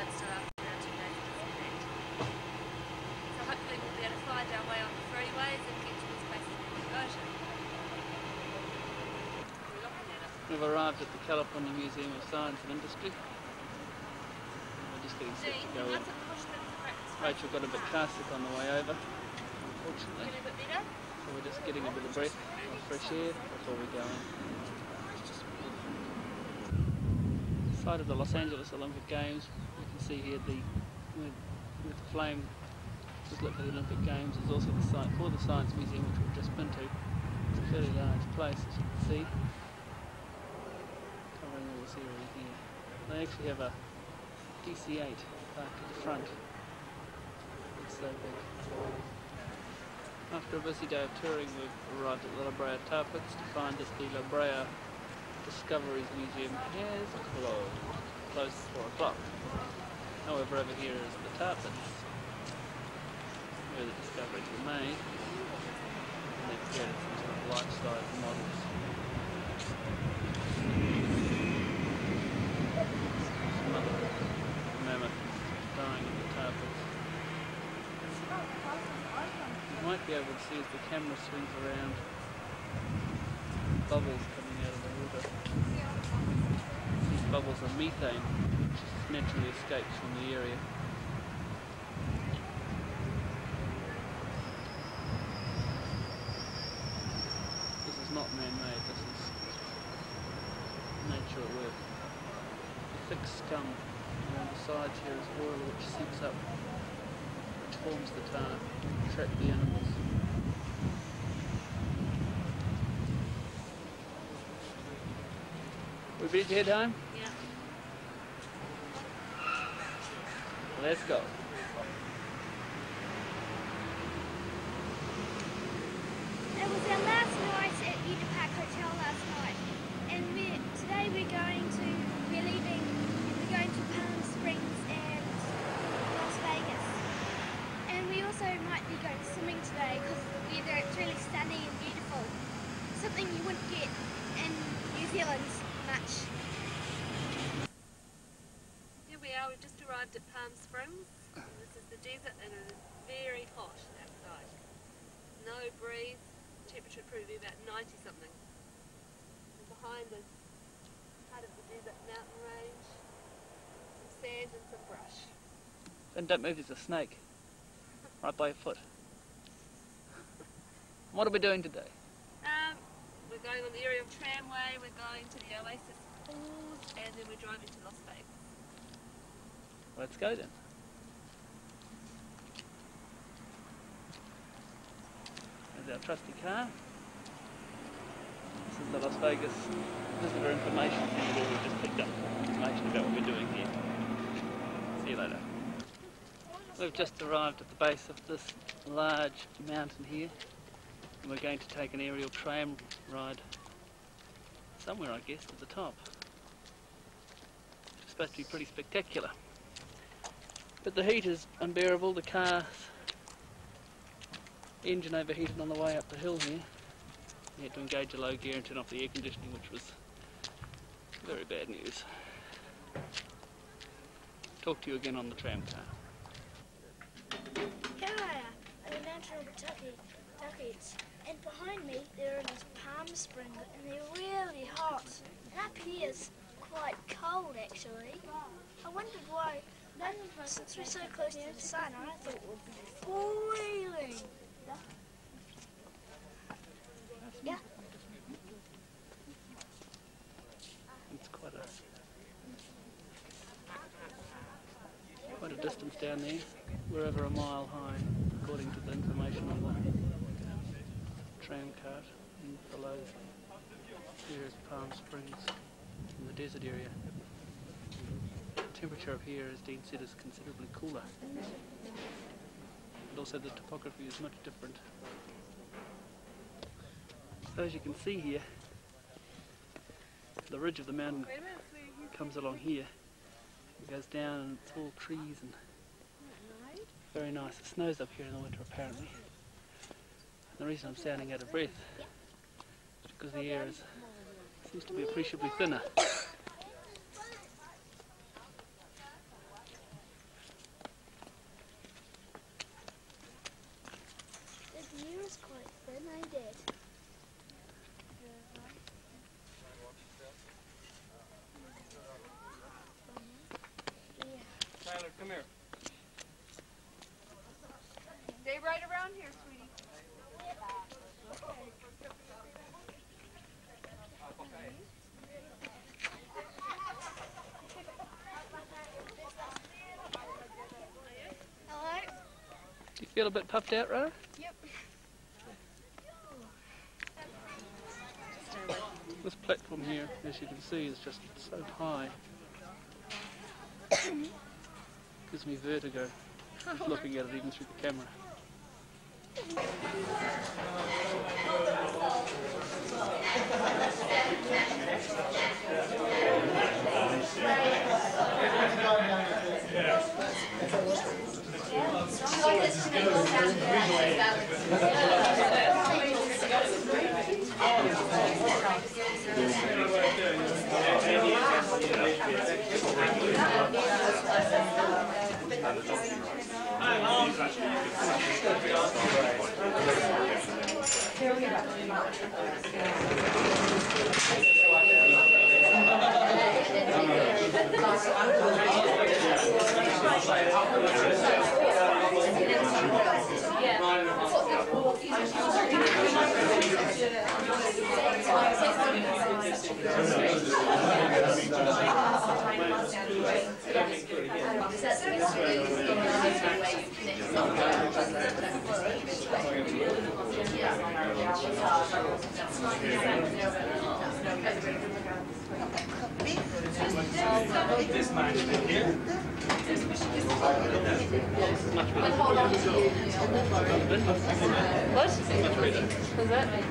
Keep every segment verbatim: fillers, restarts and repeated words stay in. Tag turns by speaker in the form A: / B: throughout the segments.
A: Leinster after our two days of disconnect. So hopefully we'll be able to find our way on the freeways and get to these places we want to go to. We're looking at it.
B: We've arrived at the California Museum of Science and Industry. We're just getting set to go in. Rachel got a bit car sick on the way over, unfortunately.
A: Getting a bit better?
B: So we're just getting a bit of breath of fresh air before we go in. Site of the Los Angeles Olympic Games, you can see here the with, with the flame was lit for the Olympic Games. There's also the site for the Science Museum, which we've just been to. It's a fairly large place, as you can see, covering all this area here. They actually have a D C eight parked at the front. It's so big. After a busy day of touring, we've arrived at the La Brea Tar Pits to find that the La Brea Discoveries Museum has closed. Closed at four o'clock. However, over here is the Tar Pits, where the discoveries were made, and they've created some sort of life-size models. Some other mammoth dying in the Tar Pits. You might be able to see as the camera swings around bubbles coming out of the water. These bubbles are methane, which naturally escapes from the area. This is not man-made, this is nature at work. The thick scum around the sides here is oil which seeps up, which forms the tar to trap the animals. We ready to head home?
A: Yeah.
B: Let's go.
C: It was our last night at Eden Park Hotel last night, and we today we're going to we're leaving we're going to Palm Springs and Las Vegas, and we also might be going swimming today because the weather it's really sunny and beautiful, something you wouldn't get in New Zealand much.
A: Here we are, we've just arrived at Palm Springs. And this is the desert and it is very hot outside. No breeze, temperature would probably be about ninety something. And behind is part of the desert mountain range, some sand and some brush.
B: And don't move, there's a snake right by your foot. What are we doing today?
A: Um, we're going on the aerial tramway, we're going to the Oasis Falls, and then we're driving to Las Vegas.
B: Let's go then. There's our trusty car. This is the Las Vegas visitor information center where we've just picked up information about what we're doing here. See you later. We've just arrived at the base of this large mountain here, and we're going to take an aerial tram ride somewhere, I guess, to the top. It's supposed to be pretty spectacular. But the heat is unbearable. The car's engine overheated on the way up the hill here. We had to engage a low gear and turn off the air conditioning, which was very bad news. Talk to you again on the tram car.
C: Here I am at the mountain of Kentucky, Kentucky's, and behind me there is Palm Springs, and they're really hot. And up here is quite cold actually. I wondered why, since we're so close to the sun, I thought it would be boiling. Yeah.
B: It's quite a quite a distance down there. We're over a mile high, according to the information on the tram cart. And below here is Palm Springs in the desert area. The temperature up here, as Dean said, is considerably cooler. And also the topography is much different. So as you can see here, the ridge of the mountain comes along here. It goes down and it's all trees and very nice. It snows up here in the winter apparently. And the reason I'm sounding out of breath is because the air is, seems to be appreciably thinner. You feel a bit puffed out, Ra?
C: Yep.
B: This platform here, as you can see, is just so high. Gives me vertigo, just looking at it even through the camera.
D: This man here.
A: What? What's that mean?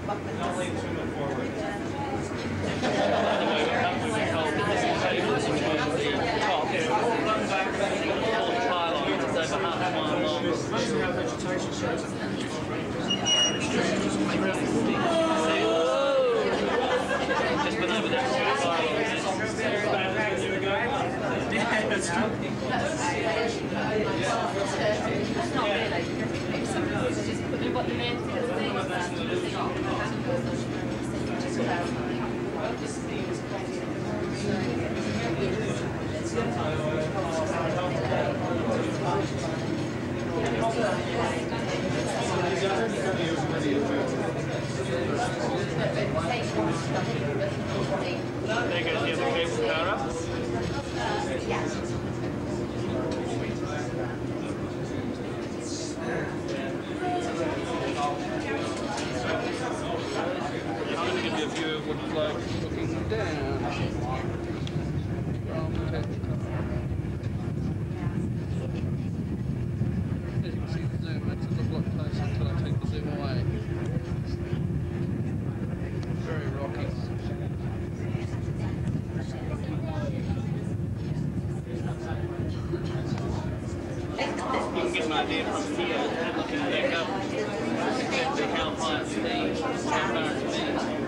B: Just been over there.
A: What the man
B: There goes the other cable car up. I'm going to give you a view of what it's like looking down from the cable car. As you can see the zoom, it's a little lot closer until I take the zoom away. Very rocky. You can get an idea from here and looking back up exactly how high it's been, how far it's been.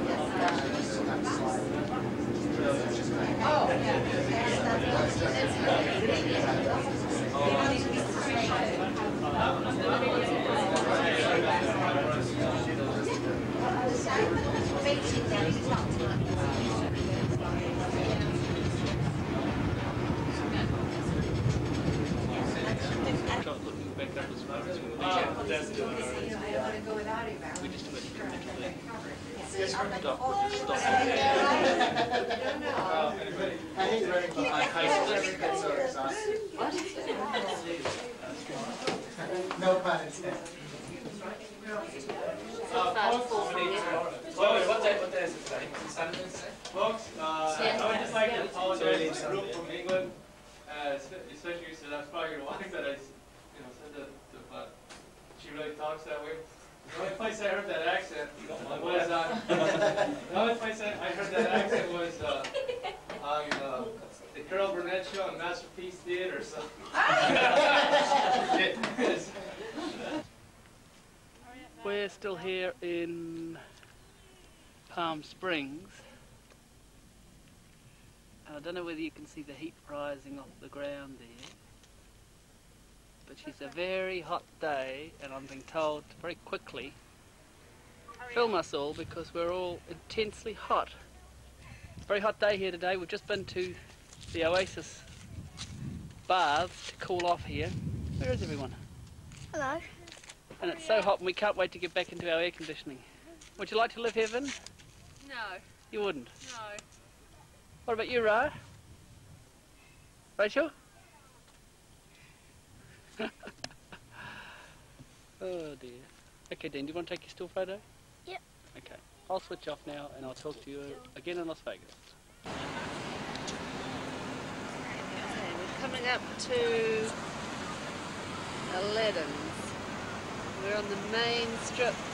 B: Looking back up as far as we can. We just went to the stop, we'll just stop. I hate this.
D: No pun intended. What day, what day is it today? Saturday?
E: Folks, uh, I would just like to apologize to the group from England, uh, especially because that's probably your wife that I, you know, said that, but she really talks that way. The only place I heard that accent was on, the only place I I heard that accent was uh, on uh, the Carol Burnett show on Masterpiece Theater, so.
B: We're still here in Palm Springs. And I don't know whether you can see the heat rising off the ground there. But it's a very hot day, and I'm being told to very quickly film us all because we're all intensely hot. Very hot day here today. We've just been to the Oasis baths to cool off here. Where is everyone?
C: Hello.
B: And it's so hot and we can't wait to get back into our air conditioning. Would you like to live here, Vin?
A: No,
B: You wouldn't?
A: no.
B: What about you, Ra? Rachel? Oh dear. Okay, Dan, do you want to take your still photo?
C: Yep.
B: Okay. I'll switch off now and I'll talk to you again in Las Vegas.
A: Okay, we're coming up to Aladdin's. We're on the main strip